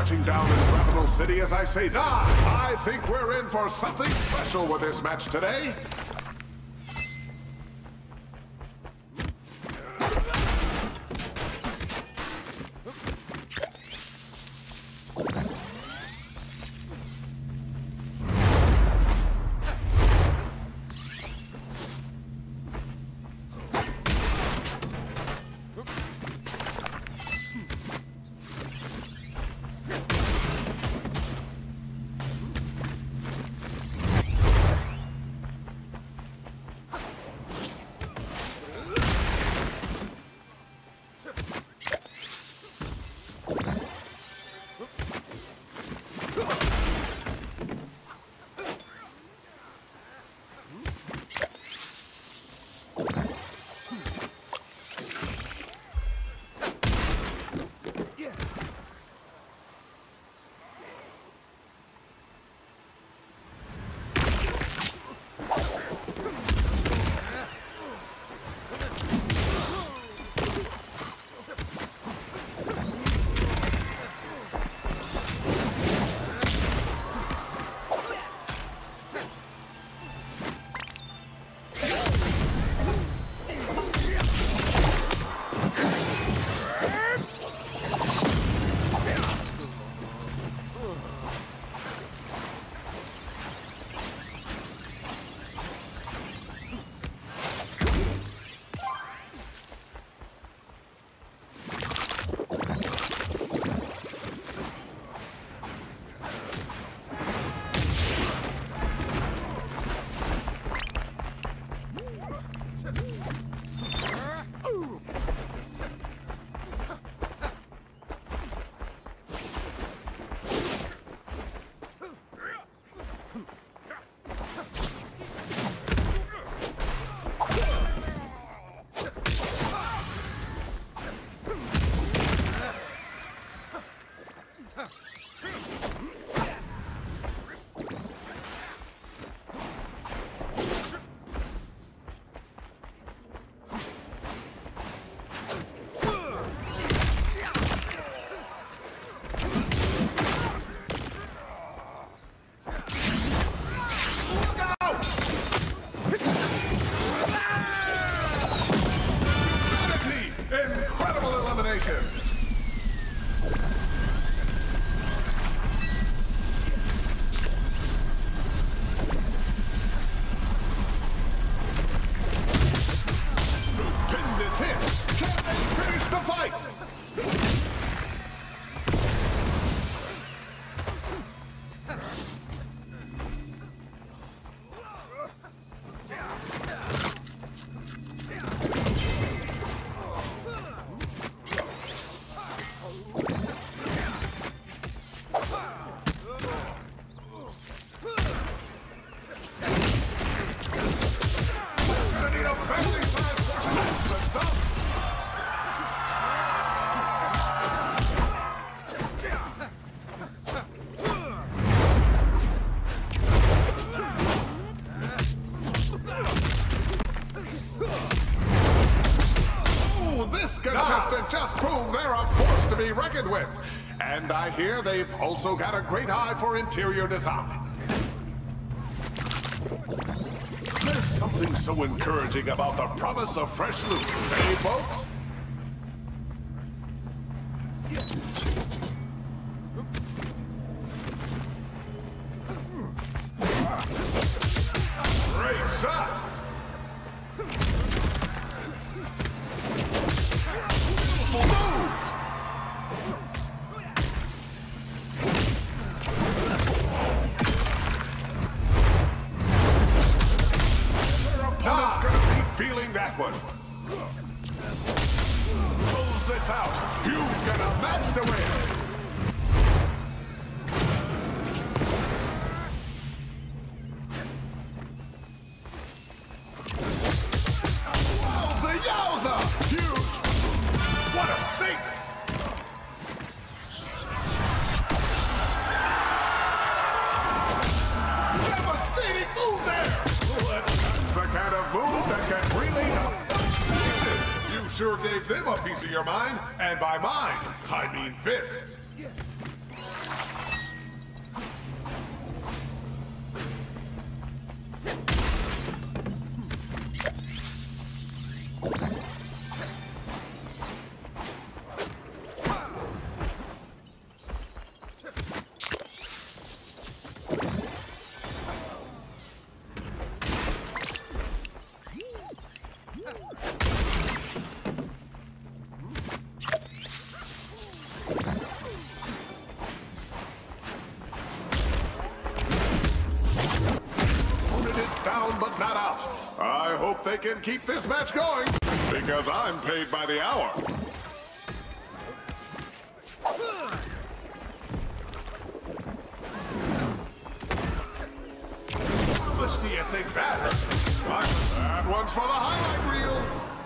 touching down in Grapital City as I say this. I think we're in for something special with this match today. Contestant just proved they're a force to be reckoned with. And I hear they've also got a great eye for interior design. There's something so encouraging about the promise of fresh loot, hey folks? Great shot! Feeling that one. Close this out. You've got a match to win. Wowza yowza! Huge! What a statement! Devastating move there! That's the kind of move that can really define. You sure gave them a piece of your mind, and by mind, I mean fist. I hope they can keep this match going, because I'm paid by the hour. How much do you think that hurt? That one's for the highlight reel.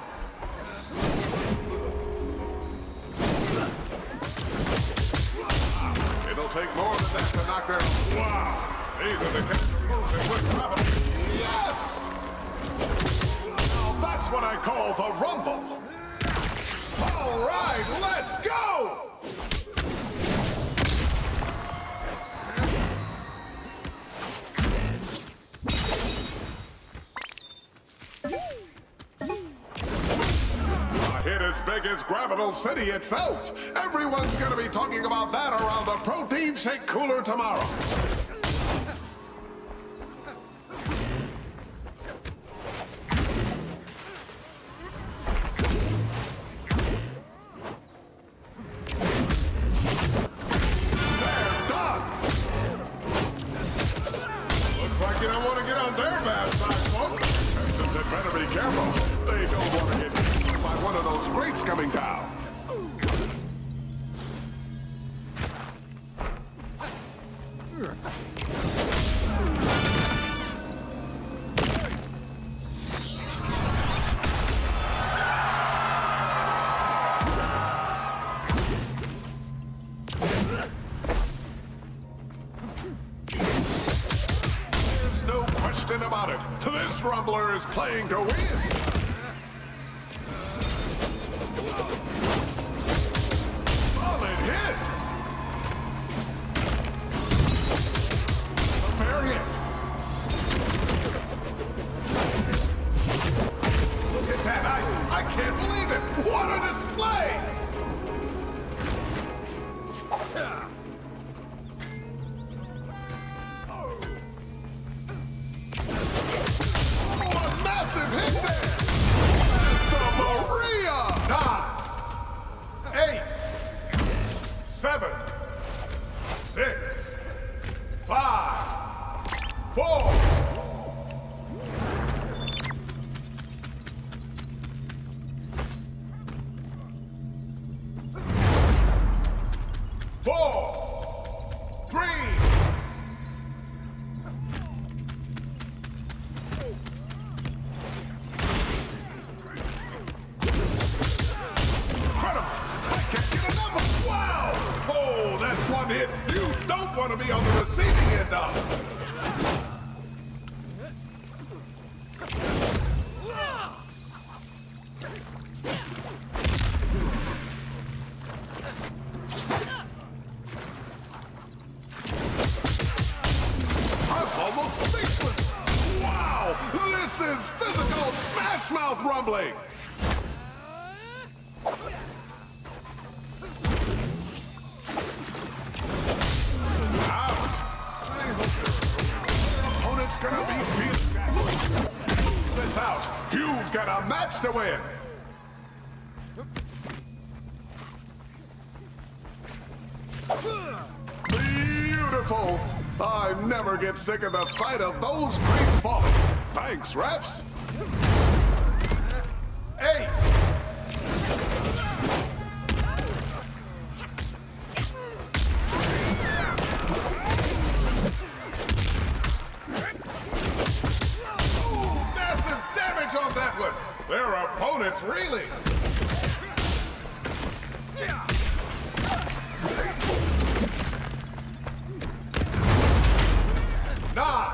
It'll take more than that to knock their... Wow! These are the kind of moves that would gravity. Yes! Now that's what I call the Rumble. All right, let's go! A hit as big as Grapital City itself. Everyone's going to be talking about that around the protein shake cooler tomorrow. You don't want to get on their bad side, folks. Since it better be careful. They don't want to get hit by one of those grates coming down. About it. This Rumbler is playing to win. Solid hit. A fair hit. Look at that. I can't believe it. What a display. Seven, 6, 5, 4. One hit you don't want to be on the receiving end of. I'm almost speechless. Wow, this is physical smash mouth rumbling. Gonna be feeling that. This out. You've got a match to win. Beautiful. I never get sick of the sight of those grates falling. Thanks, refs. 8. On that one. Their opponent's reeling. 9.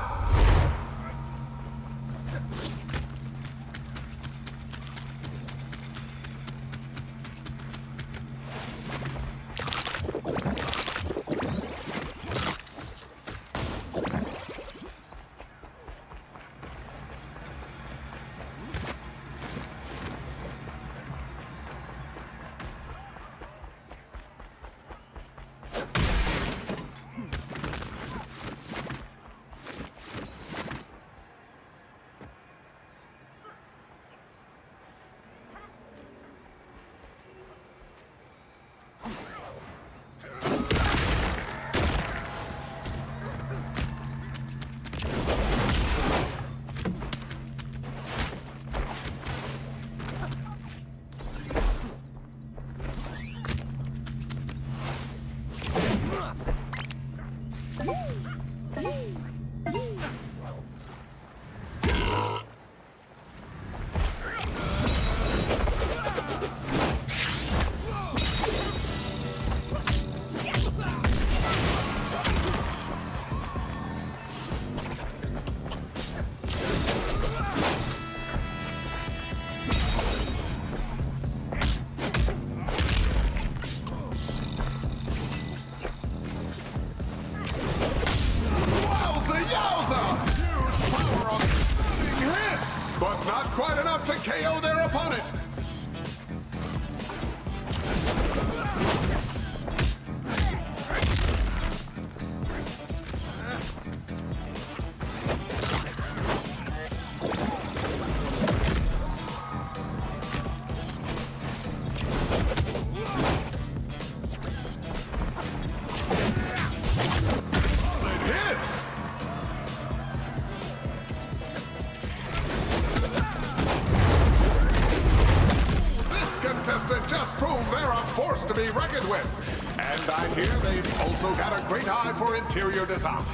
rugged whip. And I hear they've also got a great eye for interior design.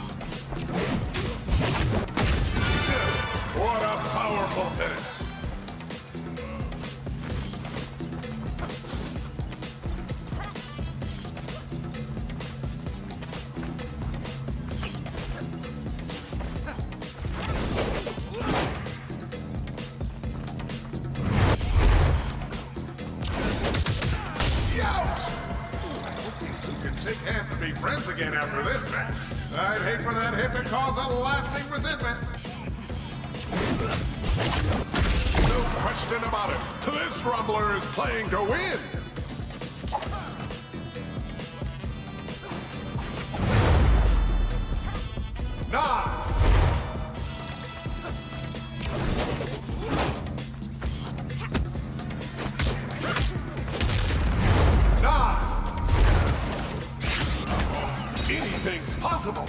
What a powerful finish. Shake hands and be friends again after this match. I'd hate for that hit to cause a lasting resentment. No question about it. This Rumbler is playing to win. Anything's possible.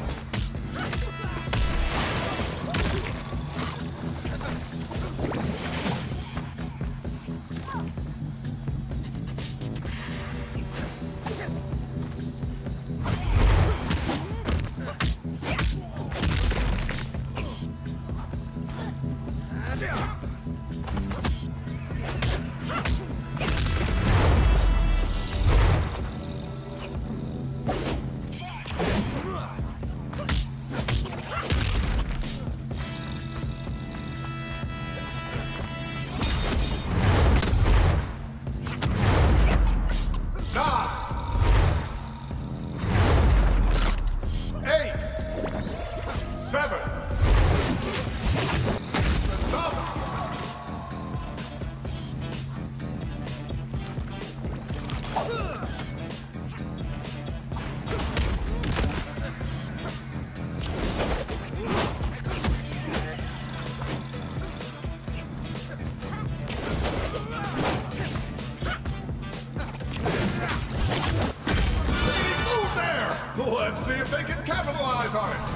Let's see if they can capitalize on it.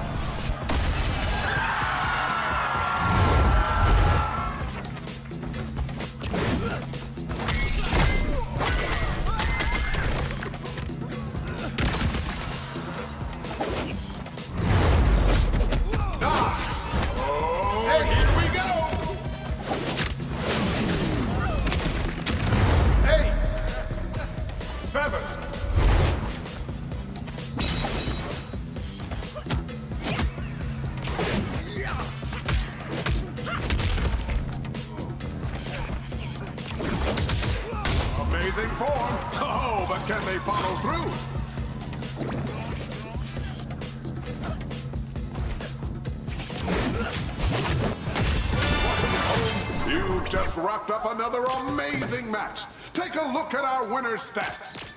Amazing form. Oh, but can they follow through? You've just wrapped up another amazing match. Take a look at our winner's stats.